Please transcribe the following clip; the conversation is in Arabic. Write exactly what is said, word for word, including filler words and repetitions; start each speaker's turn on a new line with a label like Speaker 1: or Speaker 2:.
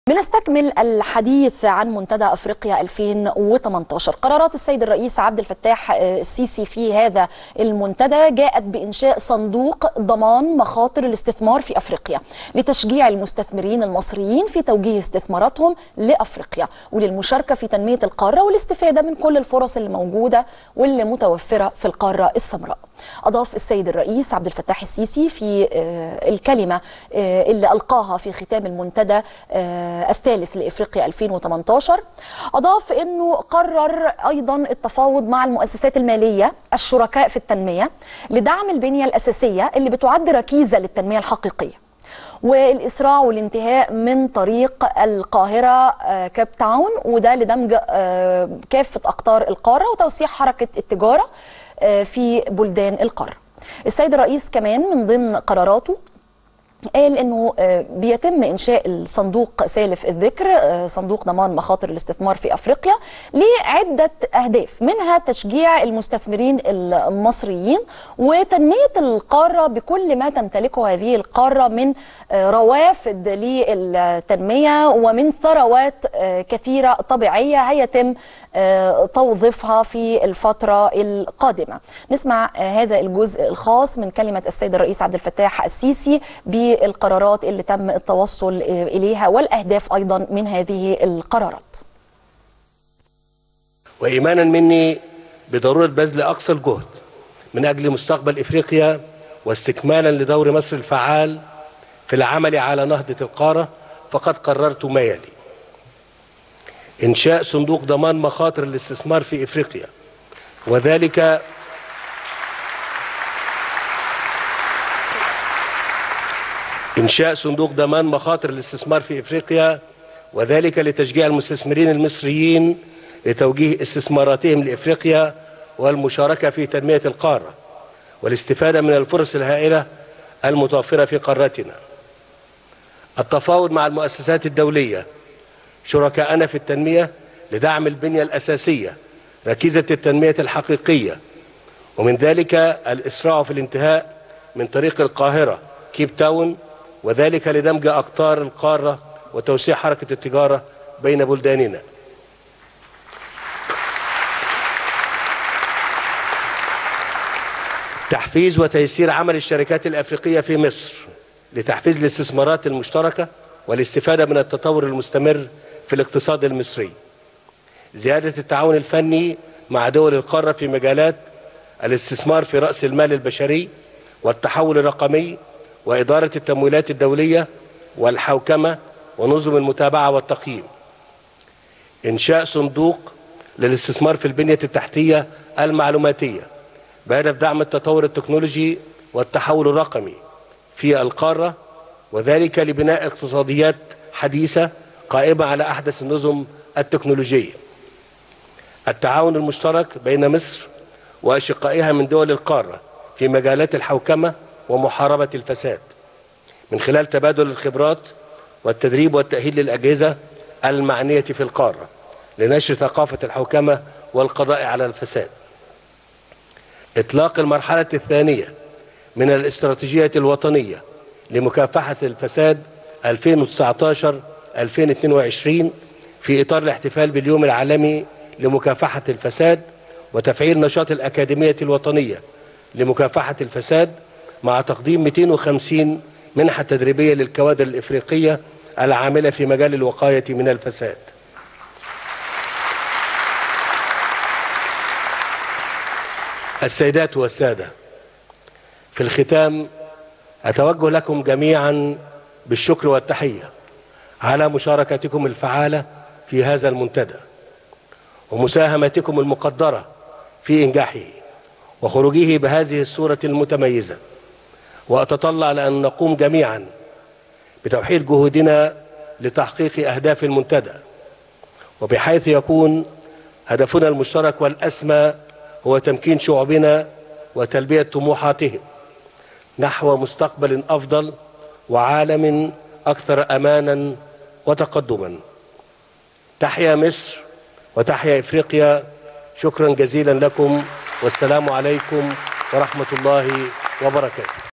Speaker 1: بنستكمل الحديث عن منتدى أفريقيا ألفين وثمانية عشر. قرارات السيد الرئيس عبد الفتاح السيسي في هذا المنتدى جاءت بإنشاء صندوق ضمان مخاطر الاستثمار في أفريقيا لتشجيع المستثمرين المصريين في توجيه استثماراتهم لأفريقيا وللمشاركة في تنمية القارة والاستفادة من كل الفرص اللي موجودة واللي متوفرة في القارة السمراء. أضاف السيد الرئيس عبد الفتاح السيسي في الكلمة اللي ألقاها في ختام المنتدى الثالث لإفريقيا ألفين وثمانية عشر، أضاف أنه قرر أيضا التفاوض مع المؤسسات المالية الشركاء في التنمية لدعم البنية الأساسية اللي بتعد ركيزة للتنمية الحقيقية، والإسراع والانتهاء من طريق القاهرة كاب تاون، وده لدمج كافة أقطار القارة وتوسيع حركة التجارة في بلدان القارة. السيد الرئيس كمان من ضمن قراراته قال انه بيتم انشاء الصندوق سالف الذكر، صندوق ضمان مخاطر الاستثمار في افريقيا، لعده اهداف، منها تشجيع المستثمرين المصريين وتنميه القاره بكل ما تمتلكه هذه القاره من روافد للتنميه ومن ثروات كثيره طبيعيه هيتم توظيفها في الفتره القادمه. نسمع هذا الجزء الخاص من كلمه السيد الرئيس عبد الفتاح السيسي ب القرارات اللي تم التوصل إليها والأهداف أيضا من هذه القرارات.
Speaker 2: وإيمانا مني بضرورة بذل أقصى الجهد من أجل مستقبل إفريقيا واستكمالا لدور مصر الفعال في العمل على نهضة القارة، فقد قررت ما يلي: إنشاء صندوق ضمان مخاطر الاستثمار في إفريقيا، وذلك إنشاء صندوق ضمان مخاطر الاستثمار في إفريقيا وذلك لتشجيع المستثمرين المصريين لتوجيه استثماراتهم لإفريقيا والمشاركة في تنمية القارة والاستفادة من الفرص الهائلة المتوفرة في قارتنا. التفاوض مع المؤسسات الدولية شركاءنا في التنمية لدعم البنية الأساسية ركيزة التنمية الحقيقية، ومن ذلك الإسراع في الانتهاء من طريق القاهرة كيب تاون، وذلك لدمج أقطار القارة وتوسيع حركة التجارة بين بلداننا. تحفيز وتيسير عمل الشركات الأفريقية في مصر لتحفيز الاستثمارات المشتركة والاستفادة من التطور المستمر في الاقتصاد المصري. زيادة التعاون الفني مع دول القارة في مجالات الاستثمار في رأس المال البشري والتحول الرقمي وإدارة التمويلات الدولية والحوكمة ونظم المتابعة والتقييم. إنشاء صندوق للاستثمار في البنية التحتية المعلوماتية بهدف دعم التطور التكنولوجي والتحول الرقمي في القارة، وذلك لبناء اقتصاديات حديثة قائمة على أحدث النظم التكنولوجية. التعاون المشترك بين مصر وأشقائها من دول القارة في مجالات الحوكمة ومحاربة الفساد من خلال تبادل الخبرات والتدريب والتأهيل للأجهزة المعنية في القارة لنشر ثقافة الحوكمة والقضاء على الفساد. إطلاق المرحلة الثانية من الاستراتيجية الوطنية لمكافحة الفساد ألفين وتسعة عشر ألفين واثنين وعشرين في إطار الاحتفال باليوم العالمي لمكافحة الفساد وتفعيل نشاط الأكاديمية الوطنية لمكافحة الفساد، مع تقديم مئتين وخمسين منحة تدريبية للكوادر الإفريقية العاملة في مجال الوقاية من الفساد. السيدات والسادة، في الختام أتوجه لكم جميعا بالشكر والتحية على مشاركتكم الفعالة في هذا المنتدى ومساهمتكم المقدرة في إنجاحه وخروجه بهذه الصورة المتميزة، وأتطلع لأن نقوم جميعا بتوحيد جهودنا لتحقيق أهداف المنتدى، وبحيث يكون هدفنا المشترك والأسمى هو تمكين شعوبنا وتلبية طموحاتهم نحو مستقبل أفضل وعالم أكثر أمانا وتقدما. تحيا مصر وتحيا إفريقيا. شكرا جزيلا لكم، والسلام عليكم ورحمة الله وبركاته.